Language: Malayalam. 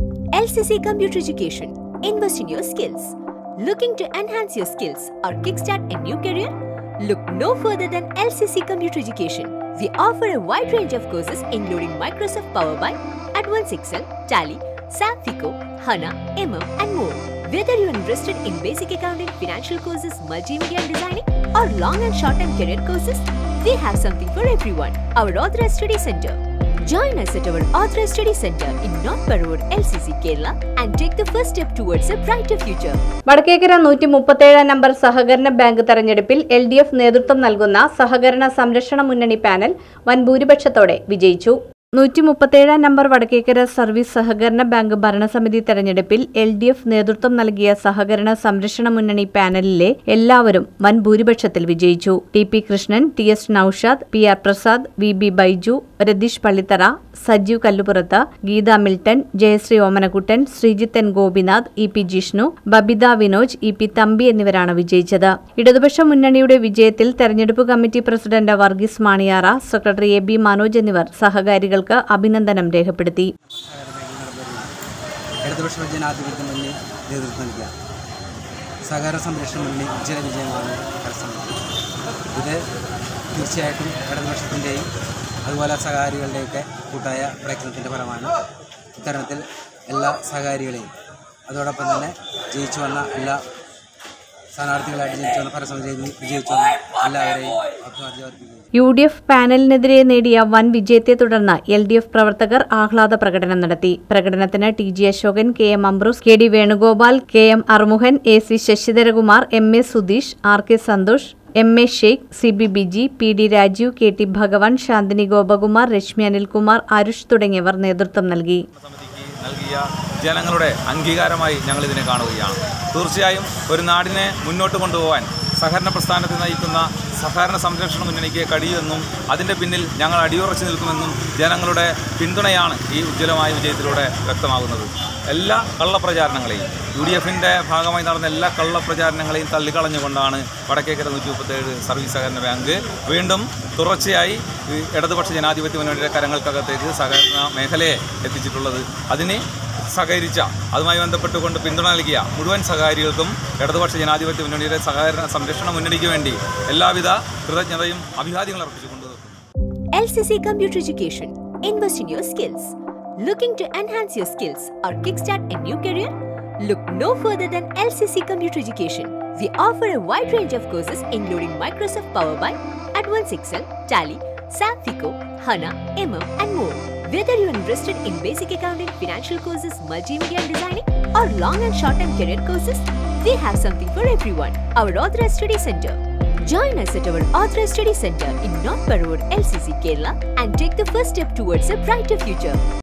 LCC Computer Education. Invest in your skills. Looking to enhance your skills or kickstart a new career? Look no further than LCC Computer Education. We offer a wide range of courses including Microsoft Power BI, Advanced Excel, Tally, SAP FICO, HANA, and more. Whether you are interested in basic accounting, financial courses, multimedia and designing, or long and short-term career courses, we have something for everyone. Our Authorized Study Center. Join us at our Authorized Study Center in North Parur, LCC, Kerala and take the first step towards a brighter future. Vadakkekara 137 number സഹകരണ ബാങ്ക് തെരഞ്ഞെടുപ്പിൽ LDF നേതൃത്വം നൽകുന്ന സഹകരണ സംരക്ഷണ മുന്നണി പാനൽ വൻ ഭൂരിപക്ഷത്തോടെ വിജയിച്ചു. 137 നമ്പർ വടക്കേക്കര സർവീസ് സഹകരണ ബാങ്ക് ഭരണസമിതി തെരഞ്ഞെടുപ്പിൽ LDF നേതൃത്വം നൽകിയ സഹകരണ സംരക്ഷണ മുന്നണി പാനലിലെ എല്ലാവരും വൻ ഭൂരിപക്ഷത്തിൽ വിജയിച്ചു. TP Krishnan, TS Noushad, PR Prasad, VB Baiju, Ratheesh Pallithara, Sajeev Kallupurath, Geetha Milton, Jayasree Omanakuttan, Sreejith N Gopinath, EP Jishnu, Babitha Vinoj, EP Thampi എന്നിവരാണ് വിജയിച്ചത്. ഇടതുപക്ഷ മുന്നണിയുടെ വിജയത്തിൽ തെരഞ്ഞെടുപ്പ് committee president Varghese Maniyara, secretary AB Manoj എന്നിവർ സഹകാരികൾ അഭിനന്ദനം രേഖപ്പെടുത്തി. ഇടതുപക്ഷ ജനാധിപത്യ മുന്നണി നേതൃത്വം നൽകിയ സഹകരണ സംരക്ഷണ മുന്നണി വിജയമാണ് കരസ്ഥമാക്കിയത്. ഇത് തീർച്ചയായിട്ടും ഇടതുപക്ഷത്തിൻ്റെയും അതുപോലെ സഹകാരികളുടെയൊക്കെ കൂട്ടായ പ്രയത്നത്തിൻ്റെ ഫലമാണ്. ഇത്തരണത്തിൽ എല്ലാ സഹകാരികളെയും അതോടൊപ്പം തന്നെ ജയിച്ചു വന്ന എല്ലാ സ്ഥാനാർത്ഥികളായിട്ട് ജയിച്ചു വന്ന ഫലസമിതിയിൽ വിജയിച്ചു വന്ന എല്ലാവരെയും അഭിവാദ്യം. UDF പാനലിനെതിരെ നേടിയ വൻ വിജയത്തെ തുടർന്ന് LDF പ്രവർത്തകർ ആഹ്ലാദ പ്രകടനം നടത്തി. പ്രകടനത്തിന് TG Ashokan, KM അംബ്രൂസ്, KD Venugopal, KM Arumukhan, AC ശശിധരകുമാർ, MA Sudheesh, RK Santhosh, MA Sheikh, CB Biji, PD Rajeev, KT ഭഗവാൻ, ശാന്തിനി ഗോപകുമാർ, രശ്മി അനിൽകുമാർ, അരുഷ് തുടങ്ങിയവർ നേതൃത്വം നൽകി. നൽകിയ ജനങ്ങളുടെ അംഗീകാരമായി ഞങ്ങൾ ഇതിനെ കാണുകയാണ്. തീർച്ചയായും ഒരു നാടിനെ മുന്നോട്ട് കൊണ്ടുപോകാൻ സഹകരണ പ്രസ്ഥാനത്തെ നയിക്കുന്ന സഹകരണ സംരക്ഷണ മുന്നണിക്ക് കഴിയുമെന്നും അതിൻ്റെ പിന്നിൽ ഞങ്ങൾ അടിയുറച്ചു നിൽക്കുമെന്നും ജനങ്ങളുടെ പിന്തുണയാണ് ഈ ഉജ്ജ്വലമായ വിജയത്തിലൂടെ വ്യക്തമാകുന്നത്. എല്ലാ കള്ളപ്രചാരണങ്ങളെയും UDFിൻ്റെ ഭാഗമായി നടന്ന എല്ലാ കള്ളപ്രചാരണങ്ങളെയും തള്ളിക്കളഞ്ഞുകൊണ്ടാണ് വടക്കേക്കര 137 സർവീസ് സഹകരണ ബാങ്ക് വീണ്ടും തുടർച്ചയായി ഇടതുപക്ഷ ജനാധിപത്യ മുന്നണിയുടെ കരങ്ങൾക്കകത്തേക്ക് സഹകരണ മേഖലയെ എത്തിച്ചിട്ടുള്ളത്. അതിന് സഹകരിച്ച അതുമായി ബന്ധപ്പെട്ടുകൊണ്ട് പിന്തുണ നൽകിയ മുഴുവൻ സഹകാരികൾക്കും ഇടതുപക്ഷ ജനാധിപത്യ മുന്നണിയുടെ സഹകരണ സംരക്ഷണ മുന്നണിക്ക് വേണ്ടി എല്ലാവിധ കൃതജ്ഞതയും അഭിവാദ്യങ്ങളും അർപ്പിച്ചുകൊണ്ട് LCC Computer Education. Invest in your skills. Looking to enhance your skills or kickstart a new career? Look no further than LCC Computer Education. We offer a wide range of courses including Microsoft Power BI, Advanced Excel, Tally, SAP FICO, HANA, and more. Whether you are interested in basic accounting, financial courses, multimedia and designing, or long and short-term career courses, we have something for everyone. Our Authorized Study Center. Join us at our Authorized Study Center in North Parur, LCC, Kerala and take the first step towards a brighter future.